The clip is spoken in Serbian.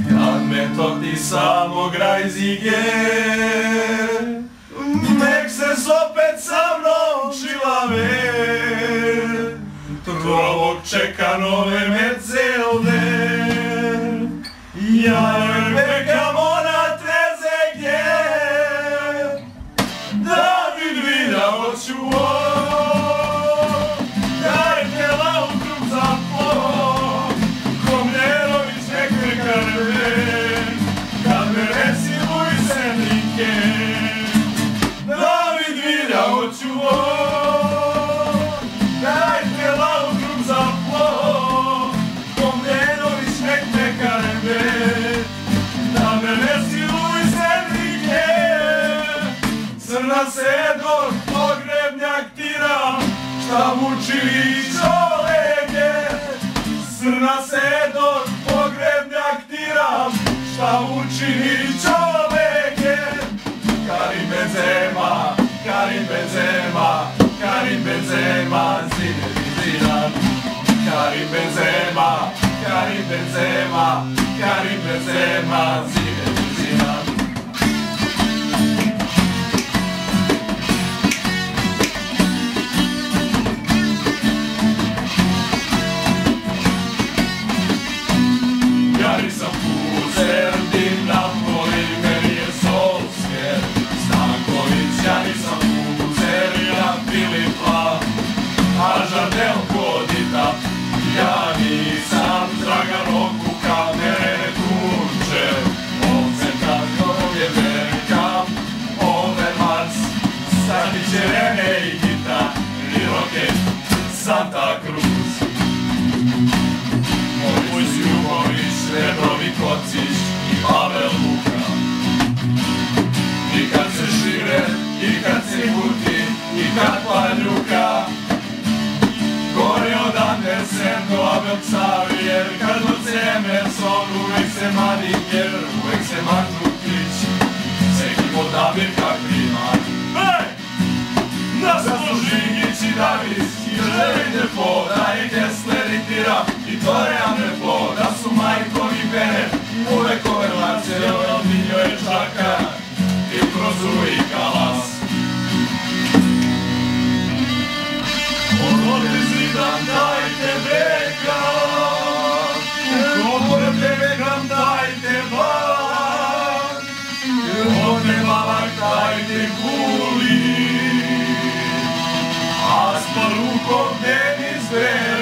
Kad me toti samo grajzige, nek se opet sa mnom čilave, trovog čeka nove medzelde. Ja joj bekam ona treze gdje, da bi vidja hoću dajte u za plov, Komnerović nek me karve, kad me resi Luis Enrique. David Vilja hoću dajte u za plov, Komnerović nek me karve, da me resi Luis Enrique. Crna sedor, pogrebnjak tira, šta muči čoveke. Crna sedor, pogrebnjak tira, šta muči čoveke. Karim Benzema, Karim Benzema, Karim Benzema, Zinedine Zidane. Karim Benzema, Karim Benzema, Karim Benzema, Zinedine Zidane. Ja nisam Puzer, Din Napoli, meni je Solskjaer. Stanković, ja nisam Puzer, ja Filipa, a Žardel Kodita. Ja nisam Dragan Okuka, mene tuče, ovce tako je Bergkamp, Overmars, Savić je Rene i Gita, i Rocket, Santa Cruz. Moj Ljubović, Rebrovi Kocić i Pavel Luka. I kad se šire, i kad se guti, i kad paljuka, gori od Andersen do Abel Xavier, kad od Emerson, uvek se Madinger, uvek se Mandžukić, Sekim od Davirka Kliman. Hej! Zaslužigić i Davis, i Želi Defoe, da je Kessler i Tira, i Torean Defoe, da su Majkov i Bennett, uvek Overmars, jer Ronaldinho je Žaka, i Krozu i Kalas. Odite Zidane, dajte Beckham, odite Beckham, dajte Balak, odite Balak, dajte Gullit, a s porukom Denis Vera.